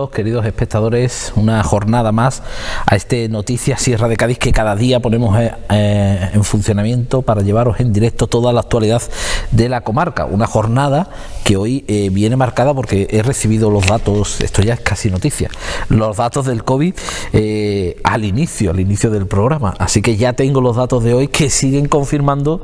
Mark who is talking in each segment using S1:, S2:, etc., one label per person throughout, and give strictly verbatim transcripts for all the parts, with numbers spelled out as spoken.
S1: bienvenidos, queridos espectadores, una jornada más a este Noticias Sierra de Cádiz que cada día ponemos eh, eh, en funcionamiento para llevaros en directo toda la actualidad de la comarca. Una jornada que hoy eh, viene marcada porque he recibido los datos, esto ya es casi noticia, los datos del COVID eh, al inicio, al inicio del programa. Así que ya tengo los datos de hoy que siguen confirmando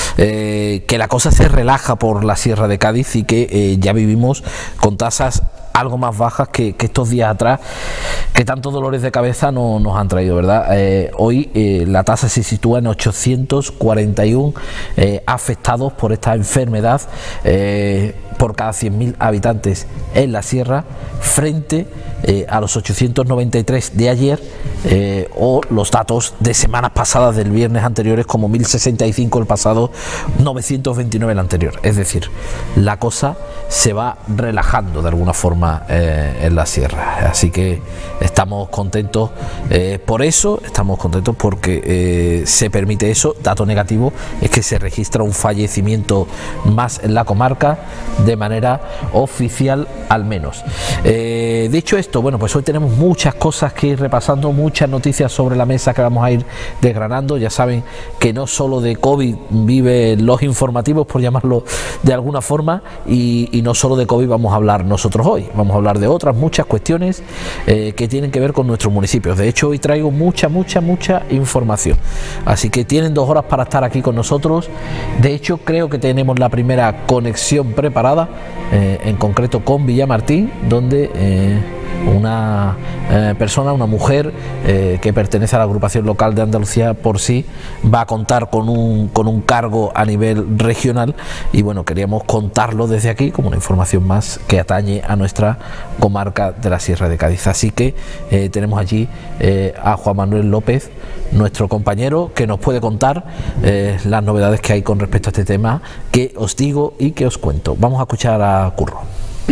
S1: eh, que la cosa se relaja por la Sierra de Cádiz y que eh, ya vivimos con tasas algo más bajas que, que estos días atrás, que tantos dolores de cabeza no, nos han traído, ¿verdad? Eh, hoy eh, la tasa se sitúa en ochocientos cuarenta y uno eh, afectados por esta enfermedad eh, por cada cien mil habitantes en la sierra, frente eh, a los ochocientos noventa y tres de ayer eh, o los datos de semanas pasadas del viernes anteriores, como mil sesenta y cinco el pasado, novecientos veintinueve el anterior. Es decir, la cosa se va relajando de alguna forma eh, en la sierra, así que estamos contentos eh, por eso, estamos contentos porque eh, se permite eso. Dato negativo es que se registra un fallecimiento más en la comarca de manera oficial, al menos. Eh, dicho esto, bueno, pues hoy tenemos muchas cosas que ir repasando, muchas noticias sobre la mesa que vamos a ir desgranando. Ya saben que no solo de COVID viven los informativos, por llamarlo de alguna forma, y, y no solo de COVID vamos a hablar nosotros hoy, vamos a hablar de otras muchas cuestiones eh, que tienen que ver con nuestros municipios. De hecho, hoy traigo mucha, mucha, mucha información, así que tienen dos horas para estar aquí con nosotros. De hecho, creo que tenemos la primera conexión preparada, eh, en concreto con Villamartín, donde eh, una eh, persona, una mujer eh, que pertenece a la agrupación local de Andalucía por sí, va a contar con un, con un cargo a nivel regional, y bueno, queríamos contarlo desde aquí como una información más que atañe a nuestra comarca de la Sierra de Cádiz. Así que eh, tenemos allí eh, a Juan Manuel López, nuestro compañero, que nos puede contar eh, las novedades que hay con respecto a este tema, que os digo y que os cuento. Vamos a escuchar a Curro.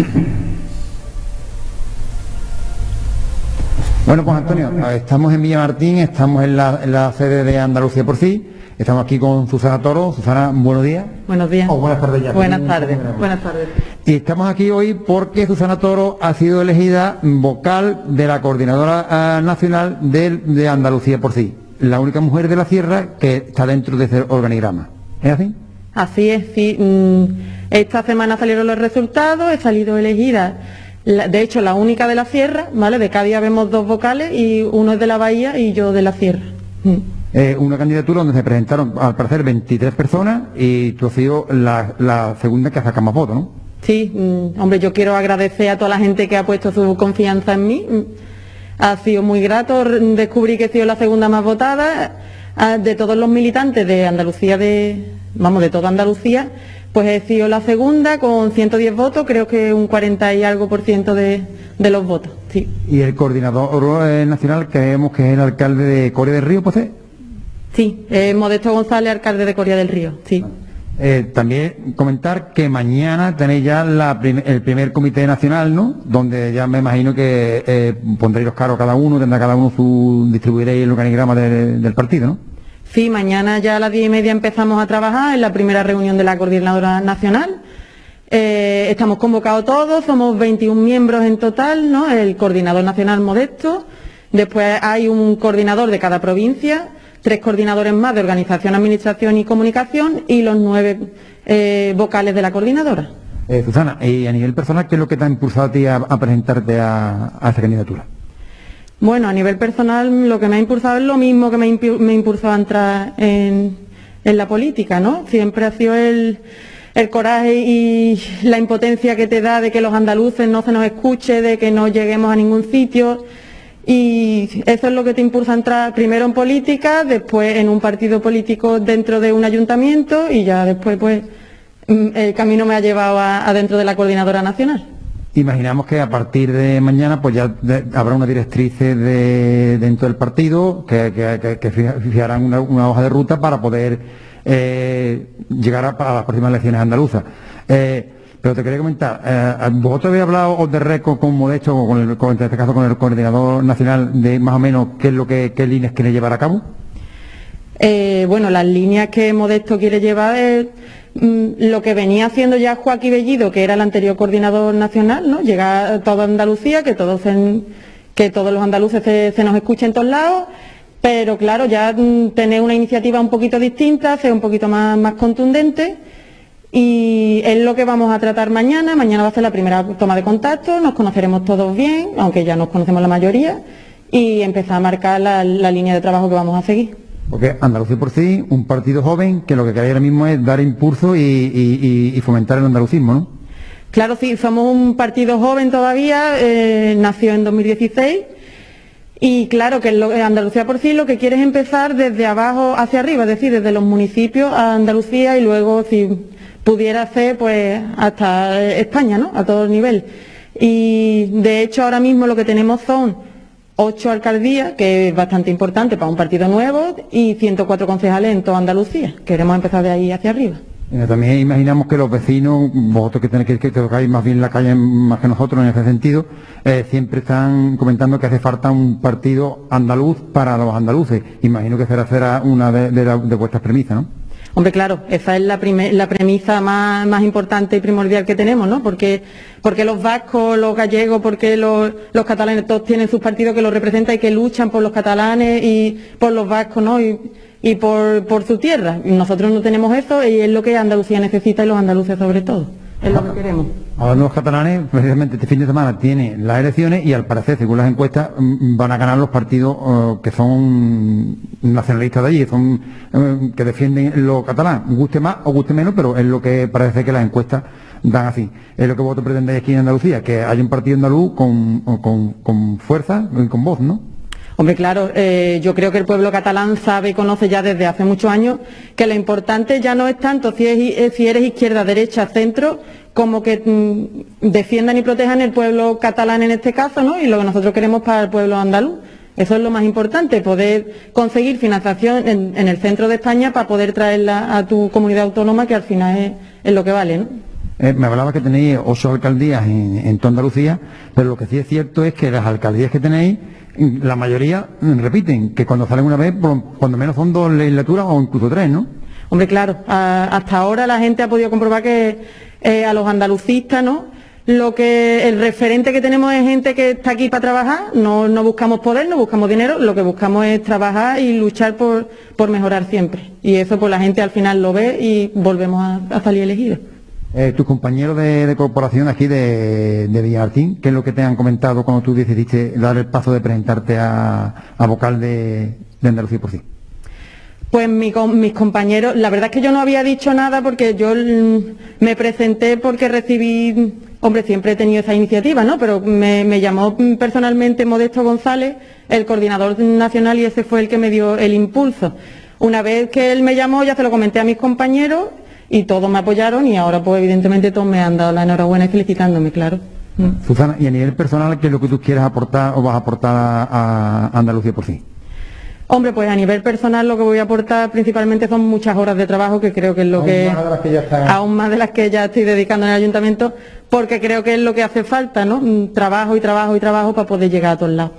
S2: Bueno, pues Antonio, estamos en Villamartín, estamos en la, en la sede de Andalucía por sí, estamos aquí con Susana Toro. Susana, buenos días.
S3: Buenos días.
S2: O oh, buenas tardes ya.
S3: Buenas tardes, buenas tardes.
S2: Y estamos aquí hoy porque Susana Toro ha sido elegida vocal de la Coordinadora uh, Nacional de, de Andalucía por sí, la única mujer de la sierra que está dentro de ese organigrama. ¿Es así?
S3: Así es, sí. Esta semana salieron los resultados, he salido elegida. De hecho, la única de la sierra, ¿vale? De Cádiz vemos dos vocales y uno es de la Bahía y yo de la sierra.
S2: Eh, una candidatura donde se presentaron, al parecer, veintitrés personas, y tú has sido la, la segunda que ha sacado más votos, ¿no?
S3: Sí, mm, hombre, yo quiero agradecer a toda la gente que ha puesto su confianza en mí. Ha sido muy grato descubrir que he sido la segunda más votada. De todos los militantes de Andalucía, de vamos, de toda Andalucía, pues he sido la segunda con ciento diez votos, creo que un cuarenta y algo por ciento de, de los votos, sí.
S2: ¿Y el coordinador eh, nacional, creemos que es el alcalde de Coria del Río, pues?
S3: Sí, eh, Modesto González, alcalde de Coria del Río, sí.
S2: Eh, también comentar que mañana tenéis ya la prim el primer comité nacional, ¿no? Donde ya me imagino que eh, pondréis los cargos cada uno, tendrá cada uno su, distribuiréis el organigrama de, del partido, ¿no?
S3: Sí, mañana ya a las diez y media empezamos a trabajar en la primera reunión de la Coordinadora Nacional. Eh, estamos convocados todos, somos veintiún miembros en total, ¿no? El coordinador nacional Modesto, después hay un coordinador de cada provincia, tres coordinadores más de organización, administración y comunicación, y los nueve eh, vocales de la coordinadora.
S2: Eh, Susana, y a nivel personal, ¿qué es lo que te ha impulsado a ti a, a presentarte a, a esa candidatura?
S3: Bueno, a nivel personal lo que me ha impulsado es lo mismo que me, me impulsó a entrar en, en la política, ¿no? Siempre ha sido el, el coraje y la impotencia que te da de que los andaluces no se nos escuche, de que no lleguemos a ningún sitio, y eso es lo que te impulsa a entrar primero en política, después en un partido político dentro de un ayuntamiento, y ya después pues el camino me ha llevado a, a dentro de la Coordinadora Nacional.
S2: Imaginamos que a partir de mañana pues ya de, habrá una directriz de, dentro del partido que, que, que, que fijarán una, una hoja de ruta para poder eh, llegar a, a las próximas elecciones andaluzas. Eh, pero te quería comentar, eh, ¿vosotros habéis hablado de récord con Modesto, o con el, con, en este caso con el coordinador nacional, de más o menos qué es lo que qué líneas quiere llevar a cabo?
S3: Eh, bueno, las líneas que Modesto quiere llevar es lo que venía haciendo ya Joaquín Bellido, que era el anterior coordinador nacional, ¿no? Llegar a toda Andalucía, que todos, en, que todos los andaluces se, se nos escuchen en todos lados, pero claro, ya tener una iniciativa un poquito distinta, ser un poquito más, más contundente, y es lo que vamos a tratar mañana. Mañana va a ser la primera toma de contacto, nos conoceremos todos bien, aunque ya nos conocemos la mayoría, y empezar a marcar la, la línea de trabajo que vamos a seguir.
S2: Porque Andalucía por sí, un partido joven que lo que quiere ahora mismo es dar impulso y, y, y fomentar el andalucismo, ¿no?
S3: Claro, sí, somos un partido joven todavía, eh, nació en dos mil dieciséis, y claro que lo, Andalucía por sí lo que quiere es empezar desde abajo hacia arriba, es decir, desde los municipios a Andalucía y luego, si pudiera ser, pues hasta España, ¿no? A todo nivel. Y de hecho ahora mismo lo que tenemos son ocho alcaldías, que es bastante importante para un partido nuevo, y ciento cuatro concejales en toda Andalucía. Queremos empezar de ahí hacia arriba.
S2: También imaginamos que los vecinos, vosotros que tenéis que, que tocáis más bien la calle más que nosotros en ese sentido, eh, siempre están comentando que hace falta un partido andaluz para los andaluces. Imagino que será, será una de, de, la, de vuestras premisas, ¿no?
S3: Hombre, claro, esa es la, prime, la premisa más, más importante y primordial que tenemos, ¿no? Porque, porque los vascos, los gallegos, porque los, los catalanes, todos tienen sus partidos que los representan y que luchan por los catalanes y por los vascos, ¿no? Y, y por, por su tierra. Nosotros no tenemos eso y es lo que Andalucía necesita y los andaluces sobre todo. Es lo que queremos.
S2: Ahora los catalanes, precisamente este fin de semana, tienen las elecciones y al parecer, según las encuestas, van a ganar los partidos uh, que son nacionalistas de allí, son uh, que defienden lo catalán, guste más o guste menos, pero es lo que parece que las encuestas dan así. Es lo que vosotros pretendéis aquí en Andalucía, que haya un partido andaluz con, con, con fuerza y con voz, ¿no?
S3: Hombre, claro, eh, yo creo que el pueblo catalán sabe y conoce ya desde hace muchos años que lo importante ya no es tanto si, es, si eres izquierda, derecha, centro, como que mm, defiendan y protejan el pueblo catalán en este caso, ¿no? Y lo que nosotros queremos para el pueblo andaluz. Eso es lo más importante, poder conseguir financiación en, en el centro de España para poder traerla a tu comunidad autónoma, que al final es, es lo que vale, ¿no?
S2: Eh, me hablaba que tenéis ocho alcaldías en, en toda Andalucía, pero lo que sí es cierto es que las alcaldías que tenéis, la mayoría repiten, que cuando salen una vez, por, cuando menos son dos legislaturas o incluso tres, ¿no?
S3: Hombre, claro, a, hasta ahora la gente ha podido comprobar que eh, a los andalucistas, ¿no? Lo que el referente que tenemos es gente que está aquí para trabajar, no, no buscamos poder, no buscamos dinero, lo que buscamos es trabajar y luchar por, por mejorar siempre. Y eso pues la gente al final lo ve y volvemos a, a salir elegidos.
S2: Eh, tus compañeros de, de corporación aquí de, de Villamartín, ¿qué es lo que te han comentado cuando tú decidiste dar el paso de presentarte a, a vocal de, de Andalucía por sí?
S3: Pues mi, mis compañeros, la verdad es que yo no había dicho nada porque yo me presenté porque recibí, hombre, siempre he tenido esa iniciativa, ¿no? Pero me, me llamó personalmente Modesto González, el coordinador nacional, y ese fue el que me dio el impulso. Una vez que él me llamó, ya se lo comenté a mis compañeros y todos me apoyaron y ahora pues evidentemente todos me han dado la enhorabuena y felicitándome, claro.
S2: Susana, y a nivel personal, ¿qué es lo que tú quieres aportar o vas a aportar a, a Andalucía por sí?
S3: Hombre, pues a nivel personal lo que voy a aportar principalmente son muchas horas de trabajo, que creo que es lo que...
S2: Aún más de las que ya están...
S3: Aún más de las que ya estoy dedicando en el ayuntamiento, porque creo que es lo que hace falta, ¿no? Trabajo y trabajo y trabajo para poder llegar a todos lados.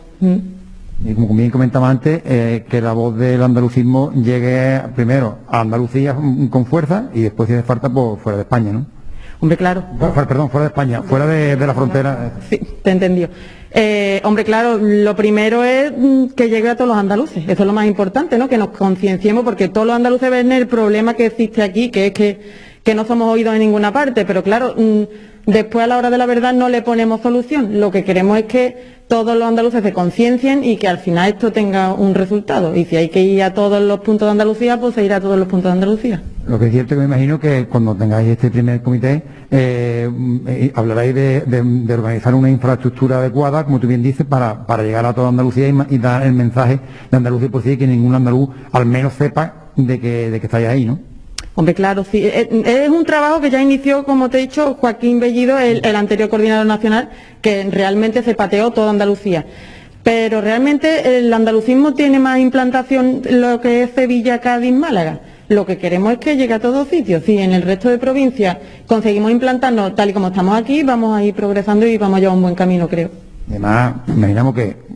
S2: Y como bien comentaba antes, eh, que la voz del andalucismo llegue primero a Andalucía con fuerza y después si hace falta pues fuera de España, ¿no?
S3: Hombre, claro.
S2: Fuera, perdón, fuera de España, fuera de, de la frontera.
S3: Sí, te he entendido. Eh, hombre, claro, lo primero es que llegue a todos los andaluces, eso es lo más importante, ¿no? Que nos concienciemos, porque todos los andaluces ven el problema que existe aquí, que es que, que no somos oídos en ninguna parte, pero claro, después a la hora de la verdad no le ponemos solución. Lo que queremos es que todos los andaluces se conciencien y que al final esto tenga un resultado. Y si hay que ir a todos los puntos de Andalucía, pues se irá a todos los puntos de Andalucía.
S2: Lo que es cierto que me imagino que cuando tengáis este primer comité, eh, eh, hablaréis de, de, de organizar una infraestructura adecuada, como tú bien dices, para, para llegar a toda Andalucía y, y dar el mensaje de Andalucía por sí, que ningún andaluz al menos sepa de que, de que estáis ahí, ¿no?
S3: Hombre, claro, sí. Es un trabajo que ya inició, como te he dicho, Joaquín Bellido, el, el anterior coordinador nacional, que realmente se pateó toda Andalucía. Pero realmente el andalucismo tiene más implantación lo que es Sevilla, Cádiz, Málaga. Lo que queremos es que llegue a todos sitios. Si en el resto de provincias conseguimos implantarnos tal y como estamos aquí, vamos a ir progresando y vamos a llevar un buen camino, creo.
S2: Además, imaginamos que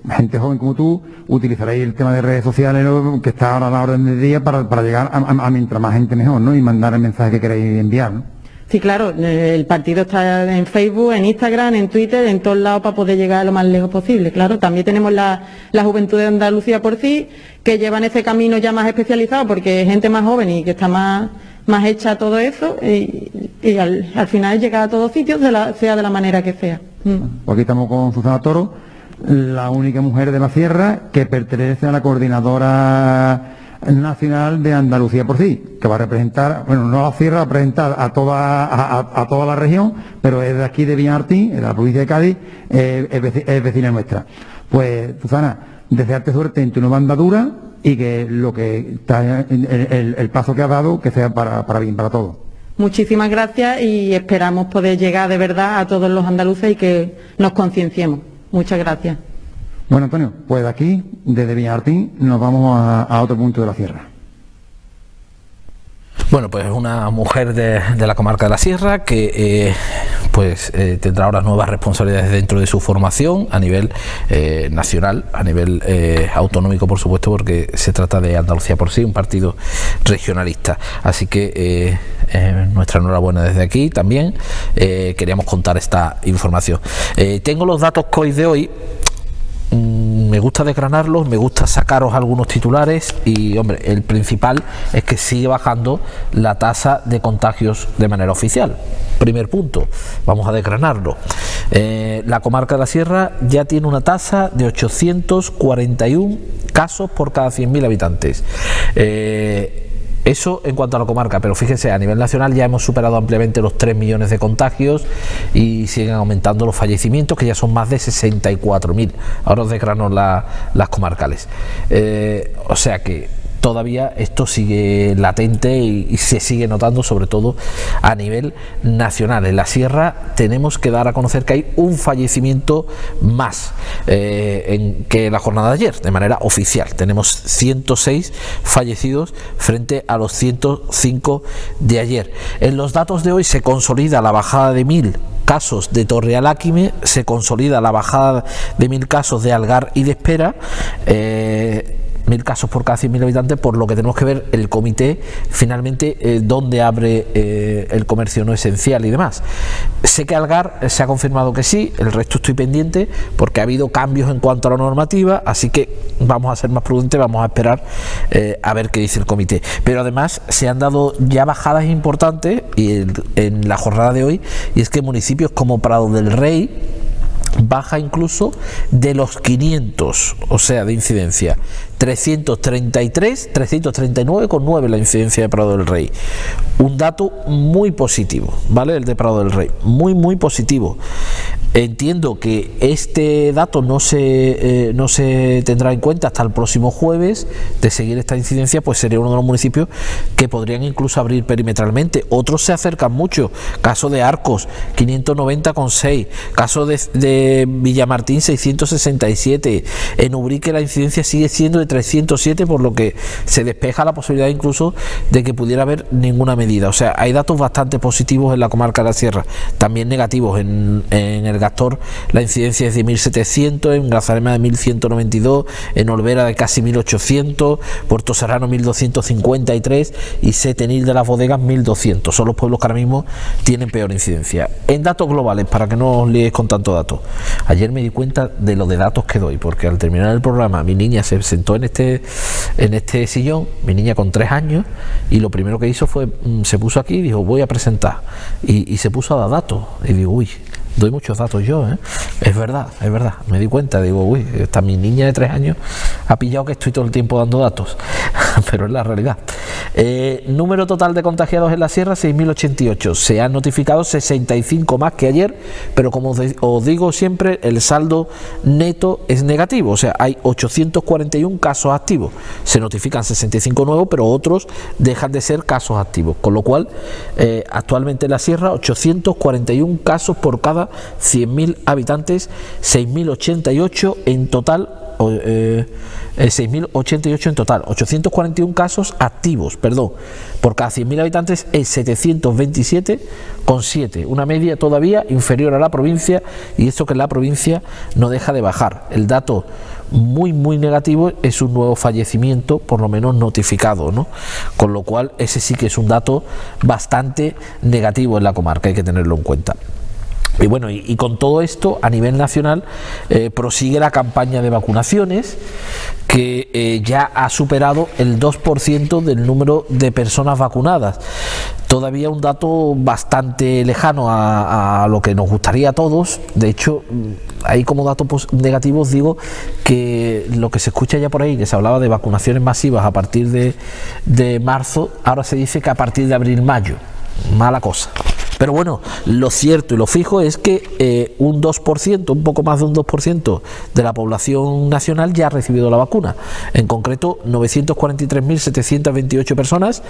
S2: gente joven como tú utilizaréis el tema de redes sociales, ¿no?, que está ahora a la orden del día para, para llegar a, a, a mientras más gente mejor, ¿no?, y mandar el mensaje que queréis enviar, ¿no?
S3: Sí, claro, el partido está en Facebook, en Instagram, en Twitter, en todos lados para poder llegar lo más lejos posible. Claro, también tenemos la, la Juventud de Andalucía por sí, que llevan ese camino ya más especializado porque es gente más joven y que está más, más hecha a todo eso y, y al, al final llegar a todos sitios, de la, sea de la manera que sea. Mm.
S2: Pues aquí estamos con Susana Toro, la única mujer de la Sierra que pertenece a la coordinadora nacional de Andalucía por sí, que va a representar, bueno, no a la Sierra, va a representar a toda a, a, a toda la región, pero es de aquí de Villamartín, en la provincia de Cádiz, eh, es, vecina, es vecina nuestra. Pues, Susana, desearte suerte en tu nueva andadura y que lo que está, el, el, el paso que has dado, que sea para, para bien, para todos.
S3: Muchísimas gracias y esperamos poder llegar de verdad a todos los andaluces y que nos concienciemos. Muchas gracias.
S2: Bueno, Antonio, pues de aquí, desde Villamartín, nos vamos a, a otro punto de la Sierra.
S1: Bueno, pues una mujer de, de la comarca de la Sierra que eh, pues eh, tendrá ahora nuevas responsabilidades dentro de su formación a nivel eh, nacional, a nivel eh, autonómico, por supuesto, porque se trata de Andalucía por sí, un partido regionalista. Así que eh, eh, nuestra enhorabuena desde aquí también. Eh, queríamos contar esta información. Eh, tengo los datos C O I de hoy. Me gusta desgranarlos, me gusta sacaros algunos titulares y, hombre, el principal es que sigue bajando la tasa de contagios de manera oficial. Primer punto, vamos a desgranarlo. Eh, la comarca de la Sierra ya tiene una tasa de ochocientos cuarenta y uno casos por cada cien mil habitantes. Eh, Eso en cuanto a la comarca, pero fíjense, a nivel nacional ya hemos superado ampliamente los tres millones de contagios y siguen aumentando los fallecimientos, que ya son más de sesenta y cuatro mil. Ahora os desgrano la, las comarcales. Eh, o sea que todavía esto sigue latente y, y se sigue notando, sobre todo a nivel nacional. En la Sierra tenemos que dar a conocer que hay un fallecimiento más eh, en, que la jornada de ayer, de manera oficial. Tenemos ciento seis fallecidos frente a los ciento cinco de ayer. En los datos de hoy se consolida la bajada de mil casos de Torrealáquime, se consolida la bajada de mil casos de Algar y de Espera, eh, mil casos por cada cien mil habitantes, por lo que tenemos que ver el comité finalmente eh, dónde abre eh, el comercio no esencial y demás. Sé que Algar eh, se ha confirmado que sí, el resto estoy pendiente porque ha habido cambios en cuanto a la normativa, así que vamos a ser más prudentes, vamos a esperar eh, a ver qué dice el comité. Pero además se han dado ya bajadas importantes y el, en la jornada de hoy, y es que municipios como Prado del Rey baja incluso de los quinientos, o sea, de incidencia, trescientos treinta y tres, trescientos treinta y nueve coma nueve la incidencia de Prado del Rey. Un dato muy positivo, ¿vale? El de Prado del Rey, muy muy positivo. Entiendo que este dato no se, eh, no se tendrá en cuenta hasta el próximo jueves. De seguir esta incidencia, pues sería uno de los municipios que podrían incluso abrir perimetralmente. Otros se acercan mucho, caso de Arcos, quinientos noventa coma seis, caso de, de Villamartín, seiscientos sesenta y siete, en Ubrique la incidencia sigue siendo de trescientos siete, por lo que se despeja la posibilidad incluso de que pudiera haber ninguna medida. O sea, hay datos bastante positivos en la comarca de la Sierra, también negativos. En, en el Gastor la incidencia es de mil setecientos, en Grazalema de mil ciento noventa y dos, en Olvera de casi mil ochocientos, Puerto Serrano mil doscientos cincuenta y tres y Setenil de las Bodegas mil doscientos. Son los pueblos que ahora mismo tienen peor incidencia. En datos globales, para que no os liéis con tanto datos, ayer me di cuenta de lo de datos que doy, porque al terminar el programa mi niña se sentó en este en este sillón, mi niña con tres años, y lo primero que hizo fue, se puso aquí y dijo, voy a presentar, y, y se puso a dar datos, y digo, uy, doy muchos datos yo, ¿eh? Es verdad, es verdad, me di cuenta, digo, uy, hasta mi niña de tres años ha pillado que estoy todo el tiempo dando datos, pero es la realidad. Eh, número total de contagiados en la Sierra, seis mil ochenta y ocho, se han notificado sesenta y cinco más que ayer, pero como os, os digo siempre, el saldo neto es negativo, o sea, hay ochocientos cuarenta y uno casos activos, se notifican sesenta y cinco nuevos, pero otros dejan de ser casos activos, con lo cual eh, actualmente en la Sierra ochocientos cuarenta y uno casos por cada cien mil habitantes, seis mil ochenta y ocho en total eh, seis mil ochenta y ocho en total, ochocientos cuarenta y uno casos activos, perdón, por cada cien mil habitantes es setecientos veintisiete coma siete, una media todavía inferior a la provincia, y esto que en la provincia no deja de bajar. El dato muy muy negativo es un nuevo fallecimiento, por lo menos notificado, ¿no? Con lo cual ese sí que es un dato bastante negativo en la comarca, hay que tenerlo en cuenta. Y bueno, y, y con todo esto a nivel nacional eh, prosigue la campaña de vacunaciones, que eh, ya ha superado el dos por ciento del número de personas vacunadas. Todavía un dato bastante lejano a, a lo que nos gustaría a todos. De hecho, ahí como datos negativos digo que lo que se escucha ya por ahí, que se hablaba de vacunaciones masivas a partir de, de marzo, ahora se dice que a partir de abril-mayo. Mala cosa. Pero bueno, lo cierto y lo fijo es que eh, un dos por ciento, un poco más de un dos por ciento de la población nacional ya ha recibido la vacuna. En concreto, novecientos cuarenta y tres mil setecientos veintiocho personas,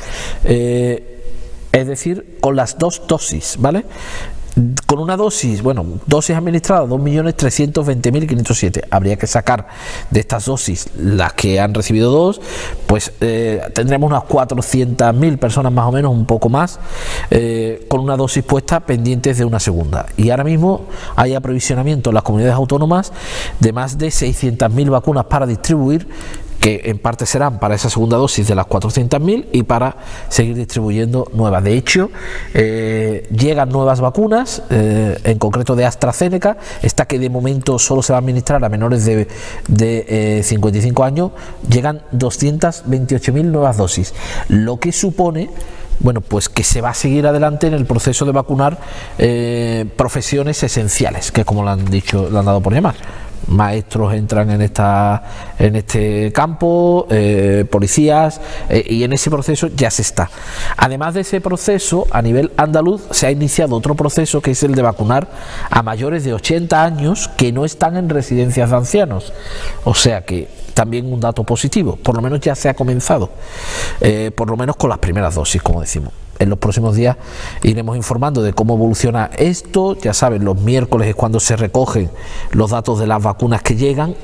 S1: eh, es decir, con las dos dosis, ¿vale? Con una dosis, bueno, dosis administradas, dos millones trescientos veinte mil quinientos siete. Habría que sacar de estas dosis las que han recibido dos, pues eh, tendremos unas cuatrocientas mil personas más o menos, un poco más, eh, con una dosis puesta pendientes de una segunda. Y ahora mismo hay aprovisionamiento en las comunidades autónomas de más de seiscientas mil vacunas para distribuir, que en parte serán para esa segunda dosis de las cuatrocientas mil y para seguir distribuyendo nuevas. De hecho, eh, llegan nuevas vacunas, eh, en concreto de AstraZeneca, esta que de momento solo se va a administrar a menores de, de eh, cincuenta y cinco años, llegan doscientas veintiocho mil nuevas dosis, lo que supone, bueno, pues que se va a seguir adelante en el proceso de vacunar eh, profesiones esenciales, que es como lo han dicho, lo han dado por llamar. Maestros entran en esta en este campo, eh, policías, eh, y en ese proceso ya se está. Además de ese proceso, a nivel andaluz se ha iniciado otro proceso, que es el de vacunar a mayores de ochenta años que no están en residencias de ancianos. O sea que también un dato positivo, por lo menos ya se ha comenzado, eh, por lo menos con las primeras dosis, como decimos. En los próximos días iremos informando de cómo evoluciona esto. Ya saben, los miércoles es cuando se recogen los datos de las vacunas que llegan.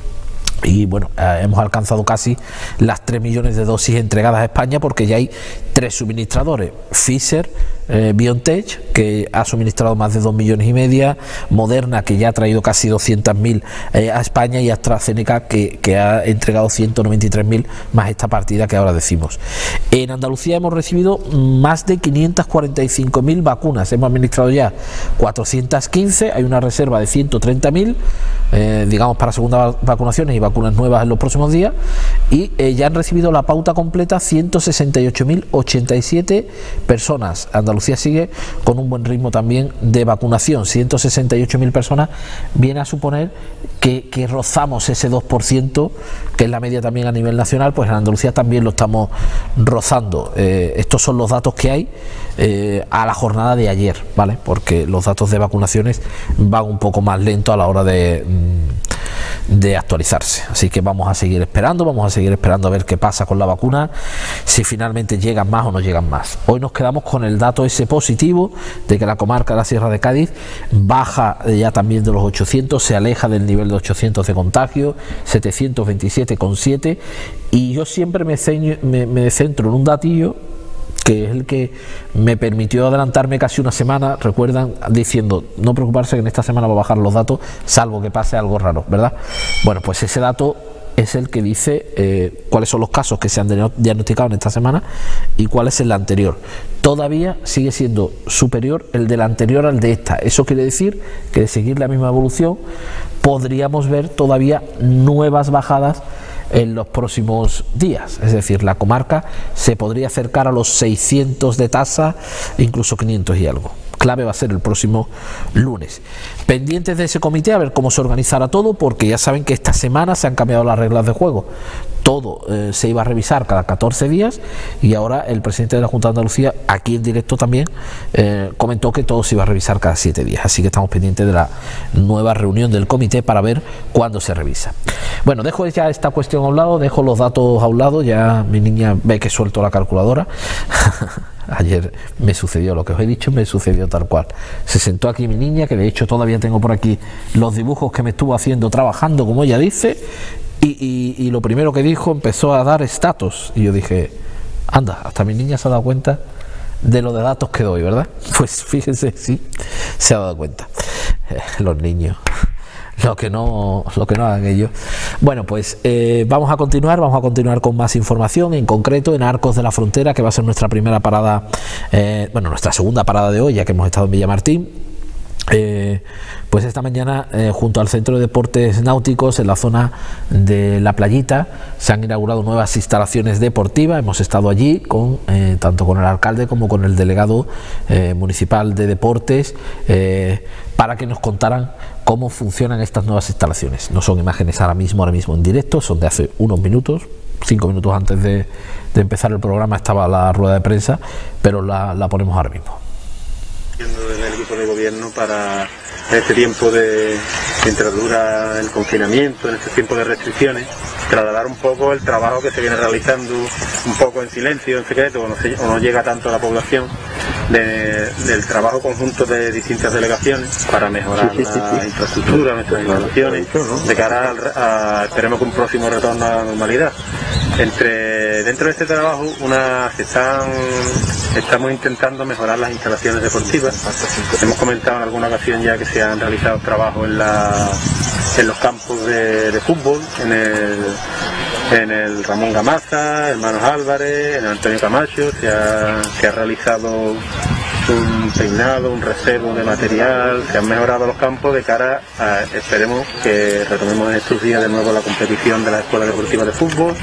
S1: Y bueno, eh, hemos alcanzado casi las tres millones de dosis entregadas a España, porque ya hay tres suministradores: Pfizer, eh, BioNTech, que ha suministrado más de dos millones y media, Moderna, que ya ha traído casi doscientas mil eh, a España, y AstraZeneca, que, que ha entregado ciento noventa y tres mil, más esta partida que ahora decimos. En Andalucía hemos recibido más de quinientas cuarenta y cinco mil vacunas, hemos administrado ya cuatrocientas quince, hay una reserva de ciento treinta mil, eh, digamos, para segundas vacunaciones y vacunas nuevas en los próximos días, y eh, ya han recibido la pauta completa ciento sesenta y ocho mil ochenta y siete personas. Andalucía sigue con un buen ritmo también de vacunación. ciento sesenta y ocho mil personas viene a suponer que, que rozamos ese dos por ciento, que es la media también a nivel nacional. Pues en Andalucía también lo estamos rozando. Eh, estos son los datos que hay eh, a la jornada de ayer, ¿vale? Porque los datos de vacunaciones van un poco más lento a la hora de... Mmm, de actualizarse, así que vamos a seguir esperando, vamos a seguir esperando a ver qué pasa con la vacuna, si finalmente llegan más o no llegan más. Hoy nos quedamos con el dato ese positivo de que la comarca de la Sierra de Cádiz baja ya también de los ochocientos, se aleja del nivel de ochocientos de contagio, setecientos veintisiete coma siete, y yo siempre me, ceño, me, me centro en un datillo que es el que me permitió adelantarme casi una semana, recuerdan, diciendo no preocuparse, que en esta semana va a bajar los datos, salvo que pase algo raro, ¿verdad? Bueno, pues ese dato es el que dice eh, cuáles son los casos que se han diagnosticado en esta semana y cuál es el anterior. Todavía sigue siendo superior el del anterior al de esta. Eso quiere decir que de seguir la misma evolución podríamos ver todavía nuevas bajadas en los próximos días, es decir, la comarca se podría acercar a los seiscientos de tasa, incluso quinientos y algo. Clave va a ser el próximo lunes. Pendientes de ese comité a ver cómo se organizará todo, porque ya saben que esta semana se han cambiado las reglas de juego. Todo eh, se iba a revisar cada catorce días, y ahora el presidente de la Junta de Andalucía, aquí en directo también, eh, comentó que todo se iba a revisar cada siete días. Así que estamos pendientes de la nueva reunión del comité para ver cuándo se revisa. Bueno, dejo ya esta cuestión a un lado, dejo los datos a un lado. Ya mi niña ve que suelto la calculadora. Ayer me sucedió lo que os he dicho, me sucedió tal cual. Se sentó aquí mi niña, que de hecho todavía tengo por aquí los dibujos que me estuvo haciendo trabajando, como ella dice, y, y, y lo primero que dijo, empezó a dar estatus, y yo dije, anda, hasta mi niña se ha dado cuenta de los de datos que doy, ¿verdad? Pues fíjense, sí, se ha dado cuenta. Eh, los niños, lo que no, lo que no hagan ellos. Bueno, pues eh, vamos a continuar, vamos a continuar con más información, en concreto en Arcos de la Frontera, que va a ser nuestra primera parada, eh, bueno, nuestra segunda parada de hoy, ya que hemos estado en Villamartín. Eh, pues esta mañana eh, junto al Centro de Deportes Náuticos, en la zona de La Playita, se han inaugurado nuevas instalaciones deportivas. Hemos estado allí con eh, tanto con el alcalde como con el delegado eh, municipal de deportes, eh, para que nos contaran cómo funcionan estas nuevas instalaciones. No son imágenes ahora mismo, ahora mismo en directo, son de hace unos minutos, cinco minutos antes de, de empezar el programa estaba la rueda de prensa, pero la, la ponemos ahora mismo.
S4: En el equipo de gobierno para en este tiempo de mientras dura el confinamiento, en este tiempo de restricciones, trasladar un poco el trabajo que se viene realizando un poco en silencio, en secreto, o no, se, o no llega tanto a la población, de, del trabajo conjunto de distintas delegaciones para mejorar sí, sí, la sí. infraestructura, nuestras instalaciones, de cara a, a esperemos que un próximo retorno a la normalidad. Entre dentro de este trabajo una se están estamos intentando mejorar las instalaciones deportivas. Hemos comentado en alguna ocasión ya que se han realizado trabajos en la en los campos de, de fútbol, en el en el Ramón Gamaza, Hermanos Álvarez, en el Antonio Camacho, se ha, se ha realizado un peinado, un reservo de material, se han mejorado los campos de cara a, esperemos que retomemos en estos días de nuevo la competición de la Escuela Deportiva de Fútbol.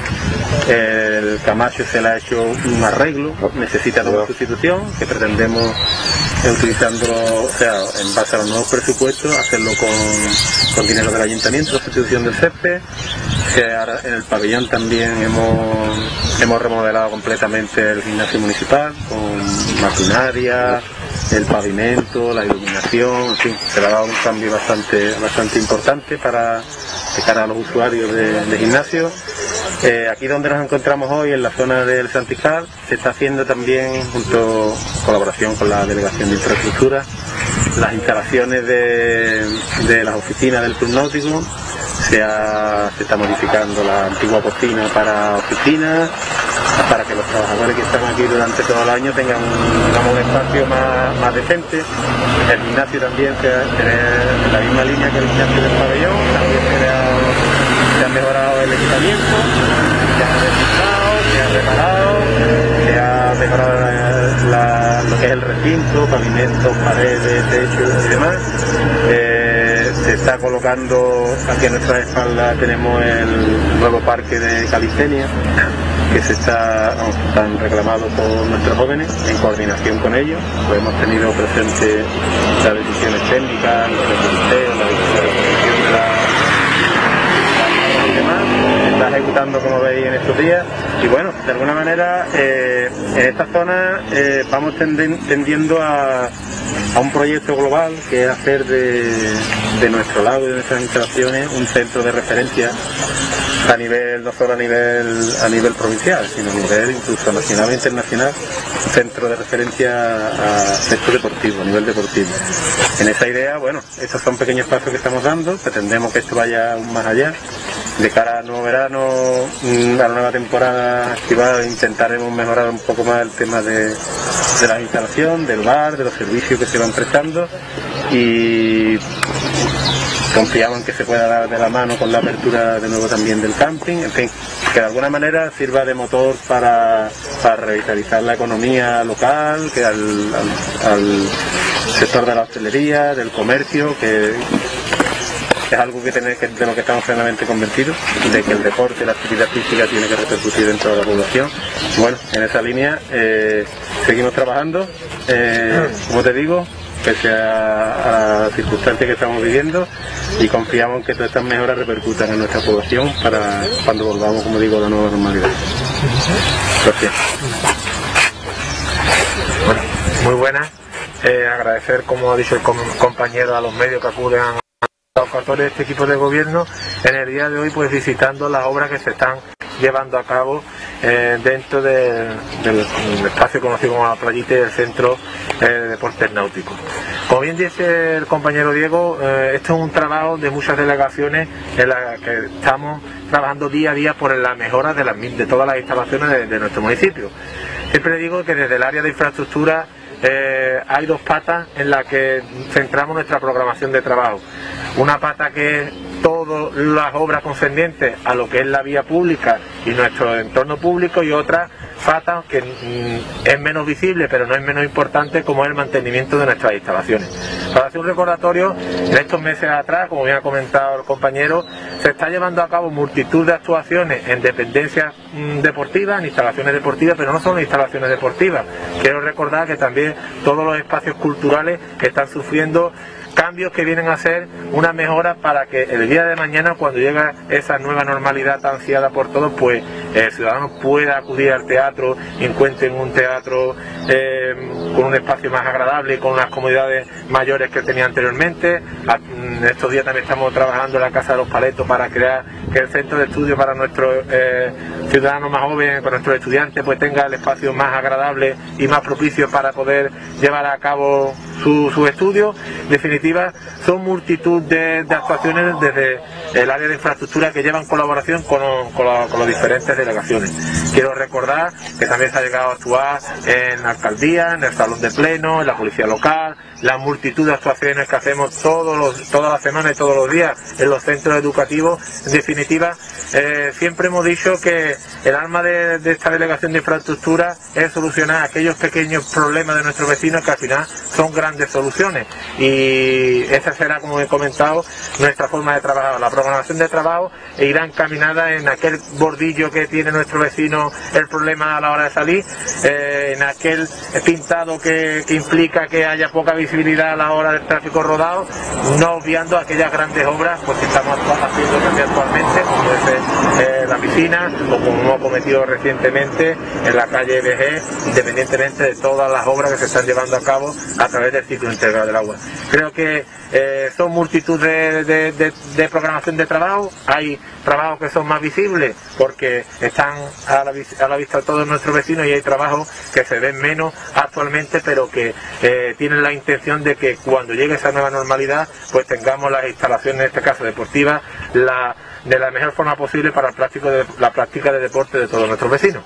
S4: El Camacho se le ha hecho un arreglo, necesita nueva sustitución, que pretendemos, eh, utilizando, o sea, en base a los nuevos presupuestos, hacerlo con, con dinero del ayuntamiento, la sustitución del césped. En el pabellón también hemos, hemos remodelado completamente el gimnasio municipal, con maquinaria, el pavimento, la iluminación, en fin, se le ha dado un cambio bastante, bastante importante para, de cara a los usuarios de, de gimnasio. Eh, aquí donde nos encontramos hoy, en la zona del Santiscal, se está haciendo también, junto en colaboración con la Delegación de Infraestructura, las instalaciones de, de las oficinas del Club Náutico. Se, ha, se está modificando la antigua cocina para oficinas, para que los trabajadores que están aquí durante todo el año tengan digamos, un espacio más, más decente. El gimnasio también se ha, en la misma línea que el gimnasio del pabellón, también se ha, se ha mejorado el equipamiento, se ha reciclado, se ha reparado, se ha mejorado la, la, lo que es el recinto, pavimentos, paredes, techos y demás. Eh, se está colocando, aquí a nuestra espalda tenemos el nuevo parque de calistenia, que se está, vamos, están reclamados por nuestros jóvenes en coordinación con ellos. Pues hemos tenido presente las decisiones técnicas, los reporteos, la decisión de la y demás. Se está ejecutando, como veis, en estos días. Y bueno, de alguna manera, eh, en esta zona eh, vamos tenden, tendiendo a, a un proyecto global, que es hacer de, de nuestro lado y de nuestras instalaciones un centro de referencia a nivel, no solo a nivel a nivel provincial, sino a nivel incluso nacional e internacional, un centro de referencia a sector deportivo, a nivel deportivo. En esa idea, bueno, estos son pequeños pasos que estamos dando, pretendemos que esto vaya aún más allá. De cara al nuevo verano, a la nueva temporada estival, intentaremos mejorar un poco más el tema de, de la instalación, del bar, de los servicios que se van prestando, y confiamos en que se pueda dar de la mano con la apertura de nuevo también del camping, en fin, que de alguna manera sirva de motor para, para revitalizar la economía local, que al, al, al sector de la hostelería, del comercio, que es algo que, tener, que de lo que estamos plenamente convencidos, de que el deporte, la actividad física tiene que repercutir dentro de la población. Bueno, en esa línea eh, seguimos trabajando, eh, como te digo, pese a, a las circunstancias que estamos viviendo, y confiamos en que todas estas mejoras repercutan en nuestra población para cuando volvamos, como digo, a la nueva normalidad. Gracias.
S5: Bueno, muy buenas. Eh, agradecer, como ha dicho el compañero, a los medios que acuden a los factores de este equipo de gobierno en el día de hoy, pues visitando las obras que se están llevando a cabo eh, dentro de, del, del espacio conocido como La Playita y el Centro eh, de Deportes Náuticos. Como bien dice el compañero Diego, eh, esto es un trabajo de muchas delegaciones en las que estamos trabajando día a día por la mejora de, las, de todas las instalaciones de, de nuestro municipio. Siempre digo que desde el área de infraestructura eh, hay dos patas en las que centramos nuestra programación de trabajo. Una pata que es todas las obras concernientes a lo que es la vía pública y nuestro entorno público, y otra pata que mm, es menos visible pero no es menos importante, como es el mantenimiento de nuestras instalaciones. Para hacer un recordatorio, en estos meses atrás, como bien ha comentado el compañero, se está llevando a cabo multitud de actuaciones en dependencias mm, deportivas, en instalaciones deportivas, pero no solo en instalaciones deportivas. Quiero recordar que también todos los espacios culturales están sufriendo cambios que vienen a ser una mejora para que el día de mañana, cuando llegue esa nueva normalidad tan ansiada por todos, pues el ciudadano pueda acudir al teatro y encuentre un teatro eh, con un espacio más agradable y con unas comodidades mayores que tenía anteriormente. En estos días también estamos trabajando en la Casa de los Paletos para crear que el centro de estudio para nuestros eh, ciudadanos más jóvenes, para nuestros estudiantes, pues tenga el espacio más agradable y más propicio para poder llevar a cabo su, su estudio. En definitiva, son multitud de, de actuaciones desde el área de infraestructura que llevan colaboración con, con, la, con las diferentes delegaciones. Quiero recordar que también se ha llegado a actuar en la alcaldía, en el salón de pleno, en la policía local, la multitud de actuaciones que hacemos todos los, todas las semanas y todos los días en los centros educativos. En definitiva, eh, siempre hemos dicho que el alma de, de esta delegación de infraestructura es solucionar aquellos pequeños problemas de nuestros vecinos que al final son grandes soluciones, y esa será, como he comentado, nuestra forma de trabajar. La programación de trabajo irá encaminada en aquel bordillo que tiene nuestro vecino, el problema a la hora de salir, eh, en aquel pintado que, que implica que haya poca visibilidad a la hora del tráfico rodado, no obviando aquellas grandes obras porque estamos haciendo también actualmente, como puede ser eh, la piscina, o como hemos cometido recientemente en la calle B G, independientemente de todas las obras que se están llevando a cabo a través del ciclo integral del agua. Creo que eh, son multitud de, de, de, de programación de trabajo. Hay trabajos que son más visibles porque están a la, a la vista de todos nuestros vecinos, y hay trabajos que se ven menos actualmente, pero que eh, tienen la intención de que cuando llegue esa nueva normalidad, pues tengamos las instalaciones, en este caso deportivas, la, de la mejor forma posible para el práctico de, la práctica de deporte de todos nuestros vecinos.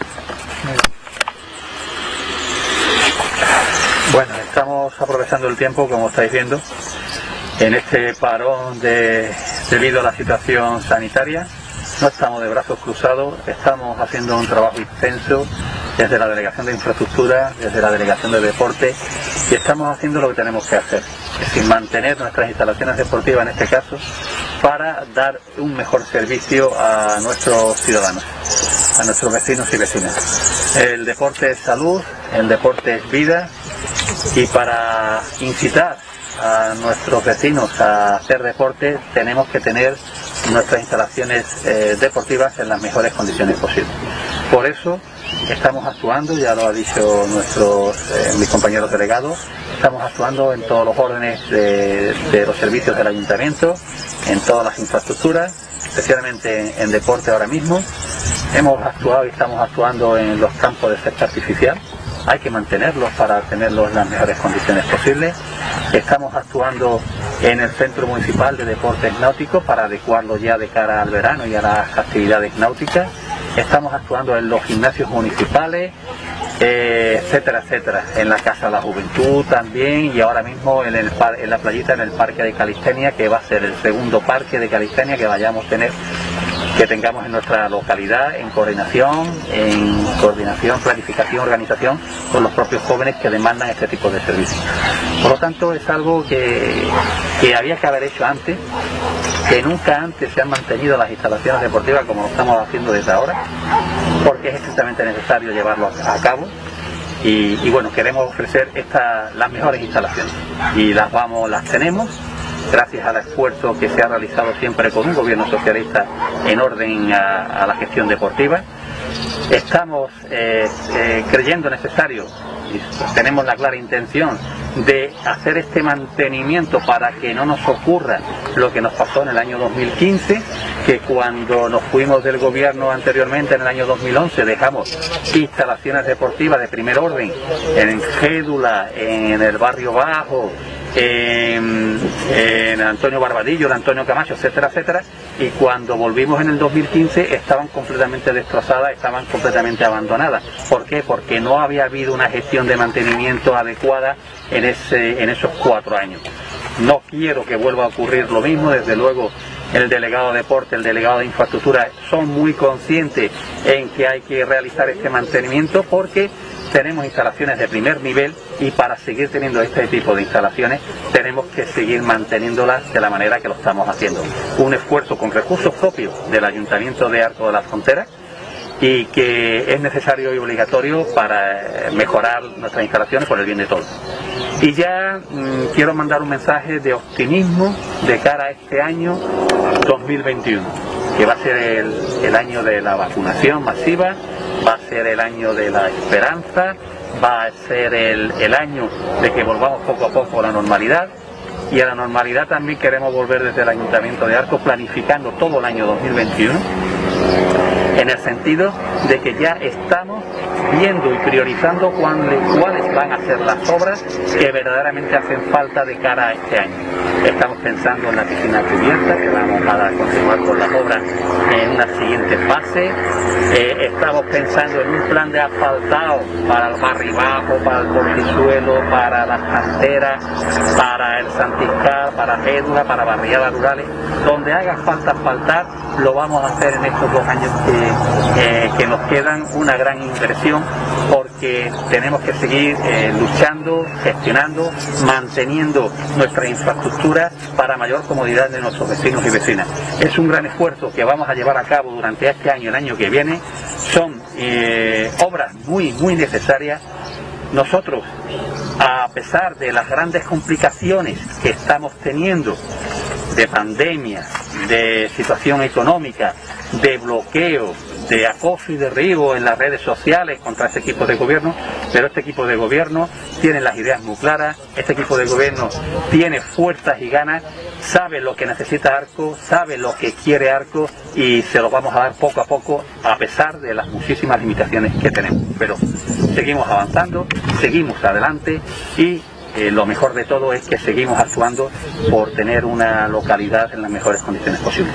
S6: Bueno, estamos aprovechando el tiempo, como estáis viendo, en este parón de, debido a la situación sanitaria. No estamos de brazos cruzados, estamos haciendo un trabajo intenso desde la Delegación de Infraestructura, desde la Delegación de Deporte, y estamos haciendo lo que tenemos que hacer, es decir, mantener nuestras instalaciones deportivas en este caso, para dar un mejor servicio a nuestros ciudadanos, a nuestros vecinos y vecinas. El deporte es salud, el deporte es vida, y para incitar a nuestros vecinos a hacer deporte tenemos que tener nuestras instalaciones eh, deportivas en las mejores condiciones posibles. Por eso estamos actuando, ya lo ha dicho nuestros eh, mis compañeros delegados, estamos actuando en todos los órdenes de, de los servicios del ayuntamiento, en todas las infraestructuras, especialmente en deporte ahora mismo. Hemos actuado y estamos actuando en los campos de césped artificial. Hay que mantenerlos para tenerlos en las mejores condiciones posibles. Estamos actuando en el Centro Municipal de Deportes Náuticos para adecuarlo ya de cara al verano y a las actividades náuticas. Estamos actuando en los gimnasios municipales, eh, etcétera, etcétera. En la Casa de la Juventud también, y ahora mismo en, el par, en la playita, en el Parque de Calistenia, que va a ser el segundo parque de calistenia que vayamos a tener, que tengamos en nuestra localidad, en coordinación, en coordinación, planificación, organización con los propios jóvenes que demandan este tipo de servicios. Por lo tanto, es algo que, que había que haber hecho antes, que nunca antes se han mantenido las instalaciones deportivas como lo estamos haciendo desde ahora, porque es estrictamente necesario llevarlo a, a cabo. Y, y bueno, queremos ofrecer esta, las mejores instalaciones, y las vamos, las tenemos, gracias al esfuerzo que se ha realizado siempre con un gobierno socialista en orden a, a la gestión deportiva. Estamos eh, eh, creyendo necesario, y tenemos la clara intención de hacer este mantenimiento para que no nos ocurra lo que nos pasó en el año dos mil quince, que cuando nos fuimos del gobierno anteriormente, en el año dos mil once, dejamos instalaciones deportivas de primer orden en Gédula, en el Barrio Bajo, en, en Antonio Barbadillo, en Antonio Camacho, etcétera, etcétera, y cuando volvimos en el dos mil quince estaban completamente destrozadas, estaban completamente abandonadas. ¿Por qué? Porque no había habido una gestión de mantenimiento adecuada en, ese, en esos cuatro años. No quiero que vuelva a ocurrir lo mismo. Desde luego el delegado de deporte, el delegado de infraestructura son muy conscientes en que hay que realizar este mantenimiento, porque tenemos instalaciones de primer nivel y para seguir teniendo este tipo de instalaciones tenemos que seguir manteniéndolas de la manera que lo estamos haciendo. Un esfuerzo con recursos propios del Ayuntamiento de Arco de la Frontera, y que es necesario y obligatorio para mejorar nuestras instalaciones por el bien de todos. Y ya mmm, quiero mandar un mensaje de optimismo de cara a este año dos mil veintiuno, que va a ser el, el año de la vacunación masiva, va a ser el año de la esperanza, va a ser el, el año de que volvamos poco a poco a la normalidad. Y a la normalidad también queremos volver desde el Ayuntamiento de Arcos, planificando todo el año dos mil veintiuno, en el sentido de que ya estamos viendo y priorizando cuáles van a ser las obras que verdaderamente hacen falta de cara a este año. Estamos pensando en la piscina cubierta, que vamos a continuar con las obras en una siguiente fase. Eh, estamos pensando en un plan de asfaltado para el Barrio Bajo, para el Portisuelo, para las canteras, para el Santiscar, para Gédula, para barriadas rurales. Donde haga falta asfaltar, lo vamos a hacer en estos dos años que, eh, que nos quedan. Una gran inversión, porque tenemos que seguir eh, luchando, gestionando, manteniendo nuestra infraestructura para mayor comodidad de nuestros vecinos y vecinas. Es un gran esfuerzo que vamos a llevar a cabo durante este año y el año que viene. Son eh, obras muy, muy necesarias. Nosotros, a pesar de las grandes complicaciones que estamos teniendo, de pandemia, de situación económica, de bloqueo, de acoso y derribo en las redes sociales contra este equipo de gobierno, pero este equipo de gobierno tiene las ideas muy claras, este equipo de gobierno tiene fuerzas y ganas, sabe lo que necesita Arcos, sabe lo que quiere Arcos, y se lo vamos a dar poco a poco, a pesar de las muchísimas limitaciones que tenemos. Pero seguimos avanzando, seguimos adelante, y Eh, lo mejor de todo es que seguimos actuando por tener una localidad en las mejores condiciones posibles.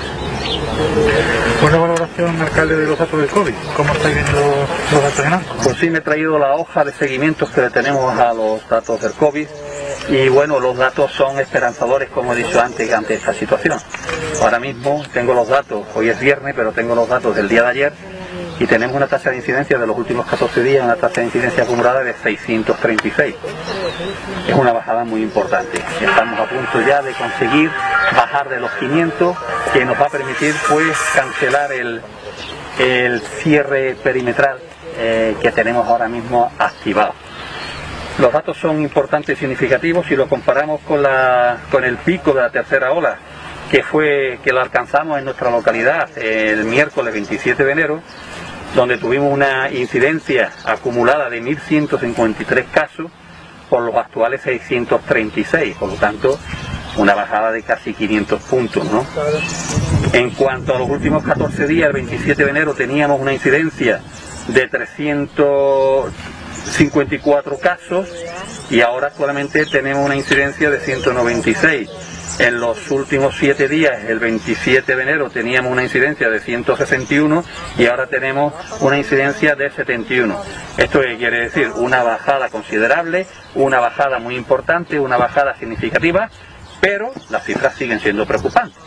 S7: Buena valoración, alcalde, de los datos del COVID. ¿Cómo estáis viendo los datos en Arcos?
S6: Pues sí, me he traído la hoja de seguimientos que le tenemos a los datos del COVID, y bueno, los datos son esperanzadores, como he dicho antes, ante esta situación. Ahora mismo tengo los datos, hoy es viernes, pero tengo los datos del día de ayer, y tenemos una tasa de incidencia de los últimos catorce días, una tasa de incidencia acumulada de seiscientos treinta y seis. Es una bajada muy importante. Estamos a punto ya de conseguir bajar de los quinientos, que nos va a permitir pues cancelar el, el cierre perimetral eh, que tenemos ahora mismo activado. Los datos son importantes y significativos si lo comparamos con, la, con el pico de la tercera ola, que fue que lo alcanzamos en nuestra localidad el miércoles veintisiete de enero, donde tuvimos una incidencia acumulada de mil ciento cincuenta y tres casos por los actuales seiscientos treinta y seis, por lo tanto una bajada de casi quinientos puntos, ¿no? En cuanto a los últimos catorce días, el veintisiete de enero teníamos una incidencia de trescientos cincuenta y cuatro casos, y ahora actualmente tenemos una incidencia de ciento noventa y seis. En los últimos siete días, el veintisiete de enero, teníamos una incidencia de ciento sesenta y uno y ahora tenemos una incidencia de setenta y uno. ¿Esto qué quiere decir? Una bajada considerable, una bajada muy importante, una bajada significativa, pero las cifras siguen siendo preocupantes.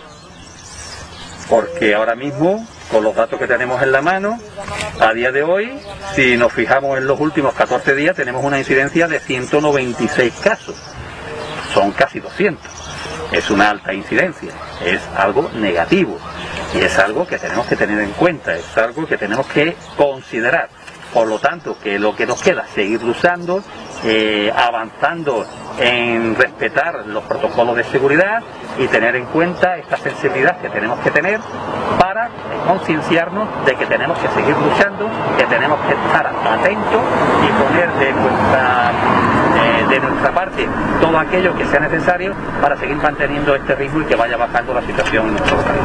S6: Porque ahora mismo, con los datos que tenemos en la mano, a día de hoy, si nos fijamos en los últimos catorce días, tenemos una incidencia de ciento noventa y seis casos. Son casi doscientos. Es una alta incidencia, es algo negativo, y es algo que tenemos que tener en cuenta, es algo que tenemos que considerar. Por lo tanto, que lo que nos queda es seguir luchando, eh, avanzando en respetar los protocolos de seguridad y tener en cuenta esta sensibilidad que tenemos que tener para concienciarnos de que tenemos que seguir luchando, que tenemos que estar atentos y poner de nuestra, de, de nuestra parte todo aquello que sea necesario para seguir manteniendo este ritmo y que vaya bajando la situación en nuestro país.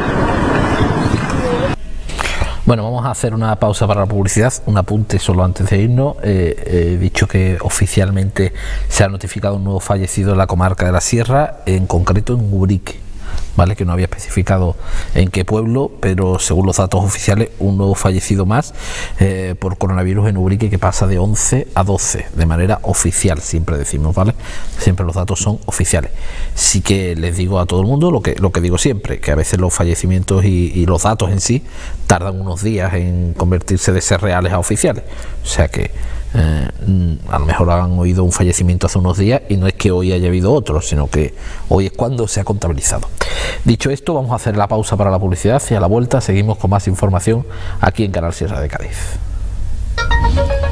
S1: Bueno, vamos a hacer una pausa para la publicidad, un apunte solo antes de irnos. Eh, he dicho que oficialmente se ha notificado un nuevo fallecido en la comarca de la Sierra, en concreto en Ubrique, ¿vale? Que no había especificado en qué pueblo, pero según los datos oficiales, un nuevo fallecido más eh, por coronavirus en Ubrique, que pasa de once a doce, de manera oficial, siempre decimos, ¿vale? Siempre los datos son oficiales. Sí que les digo a todo el mundo lo que, lo que digo siempre, que a veces los fallecimientos y, y los datos en sí tardan unos días en convertirse de ser reales a oficiales. O sea que Eh, a lo mejor han oído un fallecimiento hace unos días y no es que hoy haya habido otro, sino que hoy es cuando se ha contabilizado. Dicho esto, vamos a hacer la pausa para la publicidad y a la vuelta seguimos con más información aquí en Canal Sierra de Cádiz.